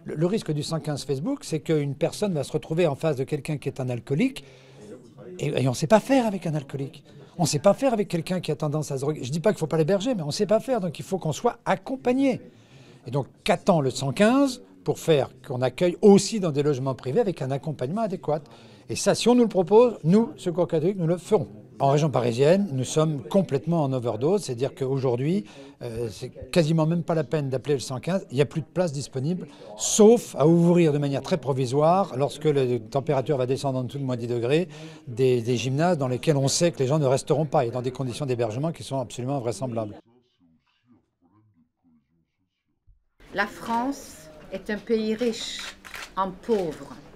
Le risque du 115 Facebook, c'est qu'une personne va se retrouver en face de quelqu'un qui est un alcoolique et on ne sait pas faire avec un alcoolique. On ne sait pas faire avec quelqu'un qui a tendance à se droguer. Je ne dis pas qu'il ne faut pas l'héberger, mais on ne sait pas faire, donc il faut qu'on soit accompagné. Et donc, qu'attend le 115 pour faire qu'on accueille aussi dans des logements privés avec un accompagnement adéquat? Et ça, si on nous le propose, nous, Secours catholique, nous le ferons. En région parisienne, nous sommes complètement en overdose, c'est-à-dire qu'aujourd'hui, c'est quasiment même pas la peine d'appeler le 115, il n'y a plus de place disponible, sauf à ouvrir de manière très provisoire, lorsque la température va descendre en dessous de moins 10 degrés, des gymnases dans lesquels on sait que les gens ne resteront pas et dans des conditions d'hébergement qui sont absolument invraisemblables. La France est un pays riche en pauvres.